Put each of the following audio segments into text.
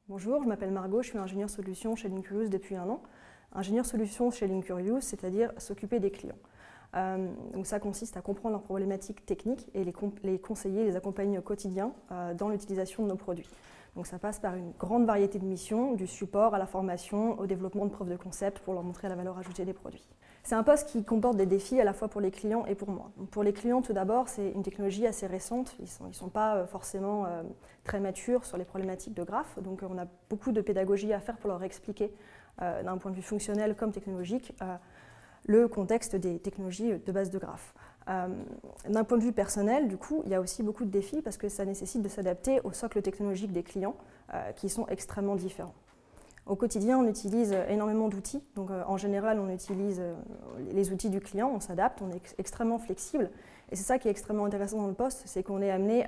Bonjour, je m'appelle Margot, je suis ingénieure solution chez Linkurious depuis 1 an. Ingénieure solution chez Linkurious, c'est-à-dire s'occuper des clients. Donc ça consiste à comprendre leurs problématiques techniques et les conseiller, les accompagner au quotidien dans l'utilisation de nos produits. Donc ça passe par une grande variété de missions, du support à la formation, au développement de preuves de concept pour leur montrer la valeur ajoutée des produits. C'est un poste qui comporte des défis à la fois pour les clients et pour moi. Pour les clients, tout d'abord, c'est une technologie assez récente. Ils ne sont pas forcément très matures sur les problématiques de graphes. Donc on a beaucoup de pédagogie à faire pour leur expliquer, d'un point de vue fonctionnel comme technologique, le contexte des technologies de base de graphes. D'un point de vue personnel, du coup, il y a aussi beaucoup de défis parce que ça nécessite de s'adapter au socle technologique des clients qui sont extrêmement différents. Au quotidien, on utilise énormément d'outils. Donc, en général, on utilise les outils du client, on s'adapte, on est extrêmement flexible. Et c'est ça qui est extrêmement intéressant dans le poste, c'est qu'on est amené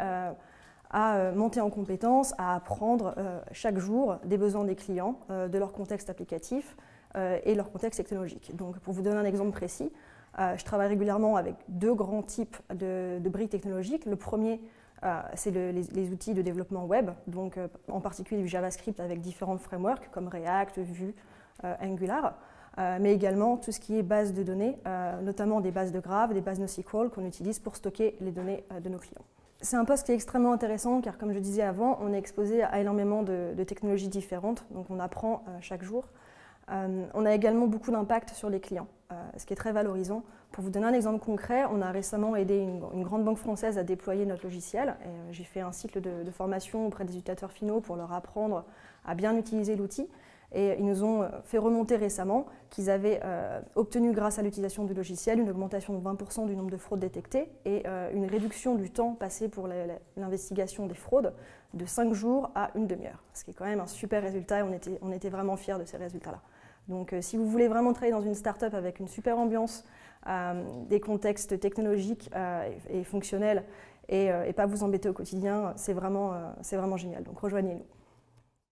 à monter en compétences, à apprendre chaque jour des besoins des clients, de leur contexte applicatif et leur contexte technologique. Donc, pour vous donner un exemple précis, je travaille régulièrement avec 2 grands types de briques technologiques. Le premier, c'est les outils de développement web, donc en particulier du JavaScript avec différents frameworks comme React, Vue, Angular, mais également tout ce qui est base de données, notamment des bases de graphes, des bases NoSQL qu'on utilise pour stocker les données de nos clients. C'est un poste qui est extrêmement intéressant car, comme je disais avant, on est exposé à énormément de technologies différentes, donc on apprend chaque jour. On a également beaucoup d'impact sur les clients, ce qui est très valorisant. Pour vous donner un exemple concret, on a récemment aidé une grande banque française à déployer notre logiciel. J'ai fait un cycle de formation auprès des utilisateurs finaux pour leur apprendre à bien utiliser l'outil. Et ils nous ont fait remonter récemment qu'ils avaient obtenu, grâce à l'utilisation du logiciel, une augmentation de 20% du nombre de fraudes détectées et une réduction du temps passé pour l'investigation des fraudes de 5 jours à 1 demi-heure. Ce qui est quand même un super résultat et on était vraiment fiers de ces résultats-là. Donc si vous voulez vraiment travailler dans une start-up avec une super ambiance, des contextes technologiques et fonctionnels et pas vous embêter au quotidien, c'est vraiment génial. Donc rejoignez-nous.